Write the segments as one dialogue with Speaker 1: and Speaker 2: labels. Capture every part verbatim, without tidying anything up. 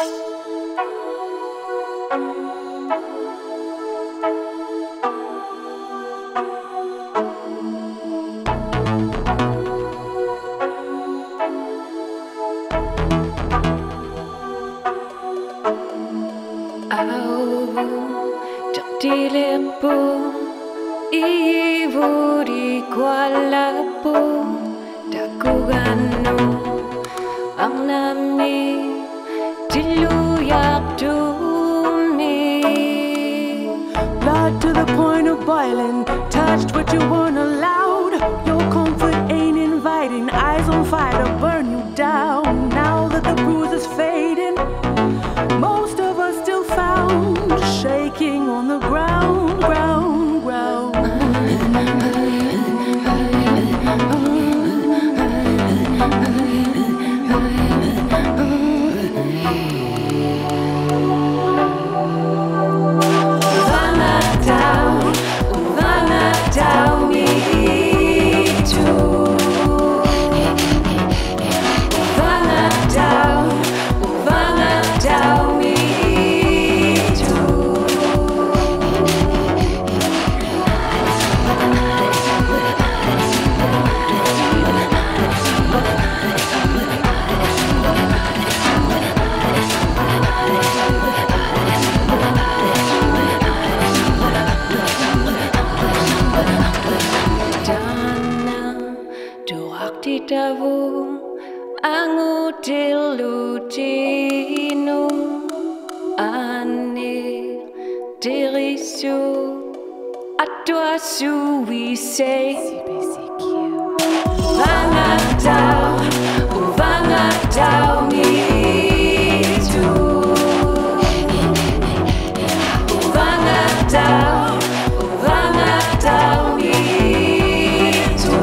Speaker 1: Dilempo iwuri kualapo dakugano ang nami diluyak dumi.
Speaker 2: Blood to the point of boiling, touched what you weren't allowed. Your comfort ain't inviting, eyes on fire to burn you down. Now that the bruise is fading, most of us still found shaking on the ground, ground, ground.
Speaker 1: Dawu angu dilutinu ane dirisu atwa suise vangatau vangatau mitu vangatau vangatau mitu.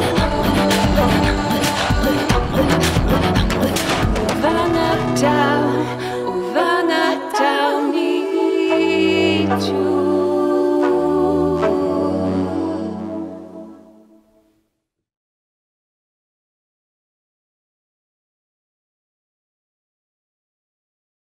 Speaker 1: Down.